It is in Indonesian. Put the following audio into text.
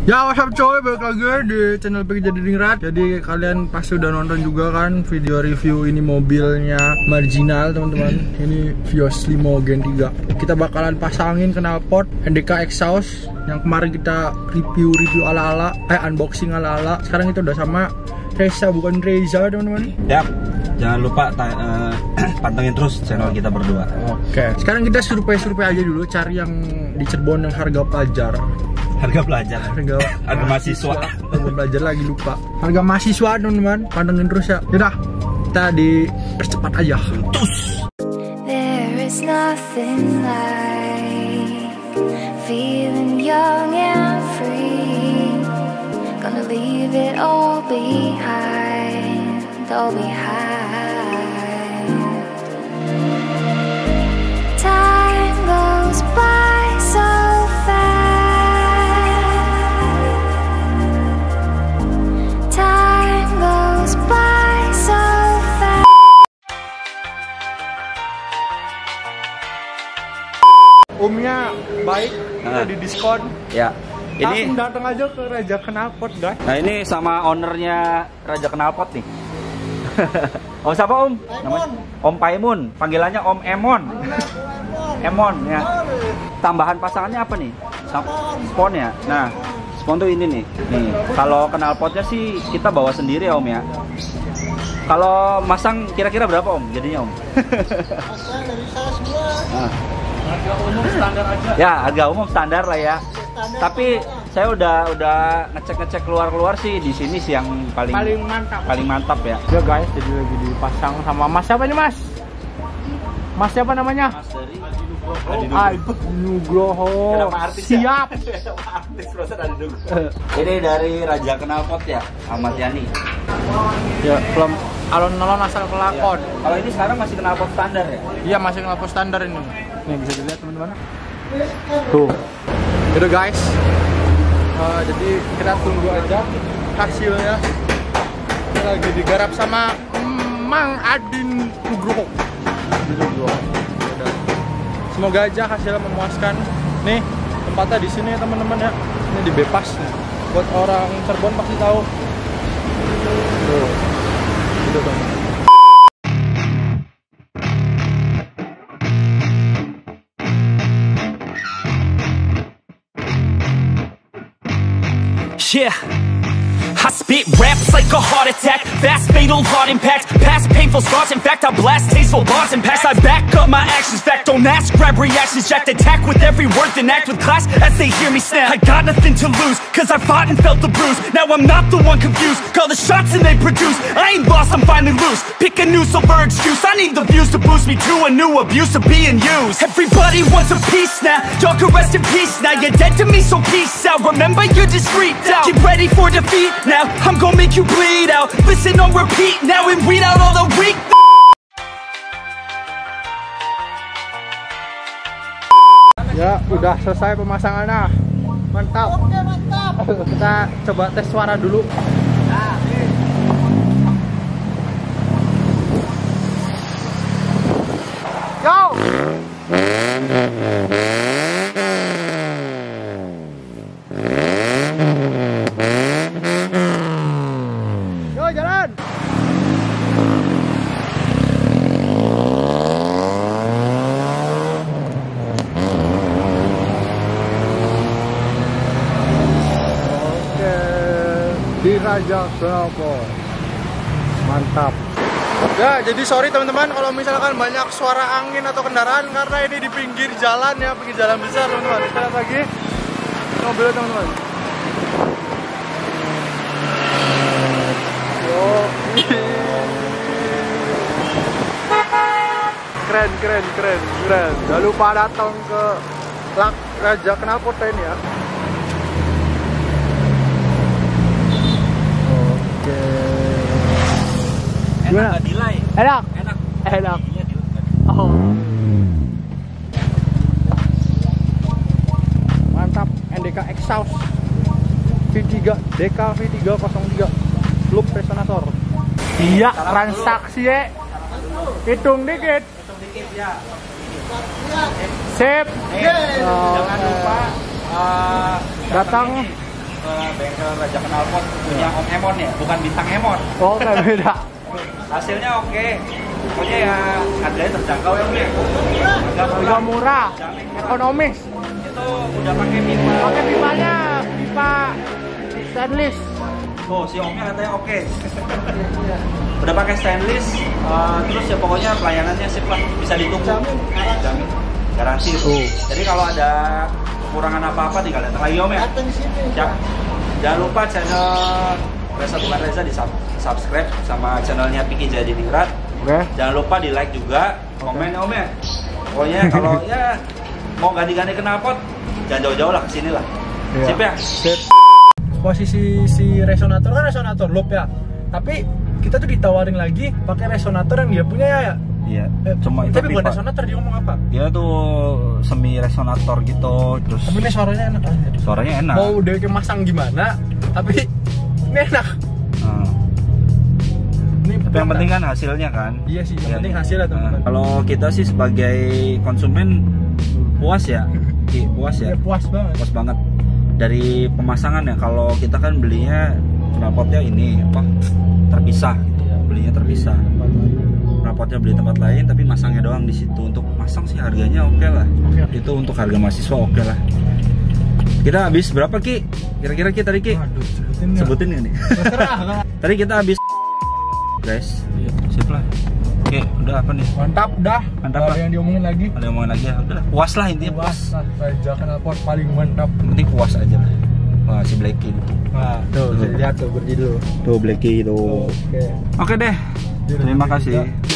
Ya, what's up coy, balik lagi di channel Pegi Jadi Dingrat. Jadi kalian pasti udah nonton juga kan video review ini mobilnya Marginal teman-teman. Ini Vios Limo Gen 3. Kita bakalan pasangin knalpot NDK exhaust yang kemarin kita review ala-ala, unboxing ala-ala. Sekarang kita udah sama Reza, bukan Reza teman-teman. Yap, jangan lupa pantengin terus channel kita berdua. Oke, sekarang kita survei aja dulu, cari yang di Cirebon yang harga pelajar. Harga pelajar, harga mahasiswa. Harga pelajar lagi lupa. Harga mahasiswa teman-teman, pantengin terus ya. Yaudah, kita dipercepat aja. Terus. There is nothing like feeling young and free. Gonna leave it all behind, all behind. Time goes by so fast. Time goes by so fast. Umnya baik, kita di diskon. Ya. Ini langsung datang aja ke Raja Knalpot, guys. Nah, ini sama ownernya Raja Knalpot nih. Om siapa Om? Namanya Om Paimun. Panggilannya Om Emon. Emon ya. Tambahan pasangannya apa nih? Spon ya. Nah, spon tuh ini nih. Nih, kalau knalpotnya sih kita bawa sendiri ya Om ya. Kalau masang kira-kira berapa Om? Jadinya Om? Nah. Harga umum standar aja. Ya, harga umum standar lah ya. Tapi saya udah ngecek keluar sih di sini sih yang paling mantap ya. Ya guys, jadi lagi dipasang sama Mas siapa nih Mas? Mas siapa namanya? Mas dari Adi Nugroho. Siap. Ini dari Raja Knalpot ya, Ahmad Yani. Ya, belum alon-alon asal kelakon. Ya. Kalau ini sekarang masih knalpot standar ya? Iya, masih knalpot standar ini. Nih bisa dilihat teman-teman. Tuh. Itu guys. Jadi kita tunggu aja hasilnya. Ini lagi digarap sama Mang Adin Nugroho. Semoga aja hasilnya memuaskan. Nih tempatnya di sini ya teman-teman ya. Ini di Bepas nih. Buat orang Cirebon pasti tahu. Tuh. Itu teman. Yeah, I spit raps like a heart attack. Fast, fatal, heart impact. Past painful scars. In fact, I blast tasteful bars and past. I back up my actions. Fact, don't ask. Grab reactions. Jacked attack with every word. Then act with class as they hear me snap. I got nothing to lose. Cause I fought and felt the bruise. Now I'm not the one confused. Call the shots and they produce. I ain't lost, I'm finally loose. Pick a new silver excuse. I need the views to boost me to a new abuse of being used. Everybody wants a piece now. Y'all can rest in peace now. You're dead to me, so peace out. Remember, you're discreet out. Get ready for defeat now. I'm gonna make you bleed out. Listen on repeat now and weed out all the weak. Ya, udah selesai pemasangannya. Mantap. Oke, mantap. Kita coba tes suara dulu. Yo. Yo, jalan. Di Raja Knalpot. Mantap. Ya, jadi sorry teman-teman kalau misalkan banyak suara angin atau kendaraan karena ini di pinggir jalan ya, pinggir jalan besar teman-teman. Kita lihat lagi mobilnya teman-teman. Yo. Keren. Jangan lupa datang ke Raja Knalpot ini ya. Enak delay. Enak. Oh. Mantap, NDK exhaust V3 DK V303 loop resonator. Iya, transaksi ya. Hitung dikit. Ya. Sip. Jangan lupa datang ke bengkel Raja Knalpot punya Om Emon ya, bukan Bintang Emon. Oh, kayak beda. Hasilnya oke. Pokoknya ya harganya terjangkau ya Om ya. Harga murah, ekonomis. Itu udah pakai pipa. Pakai pipanya, pipa stainless. Tuh si Omnya katanya oke. Udah pakai stainless, terus ya pokoknya pelayanannya sip lah, bisa ditunggu. Jamin. Garansi tuh. Jadi kalau ada kekurangan apa-apa tinggal datang lagi Om ya. Jangan lupa channel Reza bukan Reza di subscribe sama channelnya Piki Jadiningrat. Oke. Jangan lupa di like juga, komen ya Om ya. Pokoknya kalau ya mau ganti-ganti knalpot, jangan jauh-jauh lah kesini lah. Iya. Sip ya. Sip. Posisi si resonator kan resonator loop ya. Tapi kita tuh ditawarin lagi pakai resonator yang dia punya ya. Iya. Cuma itu tapi bukan resonator, dia ngomong apa? Dia tuh semi resonator gitu, terus Tapi ini suaranya enak aja. suaranya enak. Mau udah masang gimana, tapi ini enak. Ini Tapi yang penting kan hasilnya kan. Iya sih, yang penting hasilnya teman-teman. Kalau kita sih sebagai konsumen puas ya, puas ya, Ya, puas banget. puas banget. Dari pemasangan ya, kalau kita kan belinya knalpotnya ini apa terpisah, gitu. Belinya terpisah. Knalpotnya beli tempat lain, tapi masangnya doang di situ. Untuk masang sih harganya oke lah. Itu untuk harga mahasiswa oke lah. Kita habis berapa Ki? Kira-kira Ki tadi Ki? Waduh, sebutin Sebutin nggak nih? Terserah kan. Tadi kita habis guys. Iya, sip lah. Oke, udah apa nih? Mantap, dah. Mantap Nggak lah. ada yang diomongin lagi. Ada yang ngomongin lagi ya? Udah, puas lah intinya puas. Raja Knalpot paling mantap. Yang penting puas aja lah. Wah, si Blacky. Nah, tuh, lihat tuh berdiri dulu. Tuh Blacky tuh. Oke. Oke deh. Terima kasih.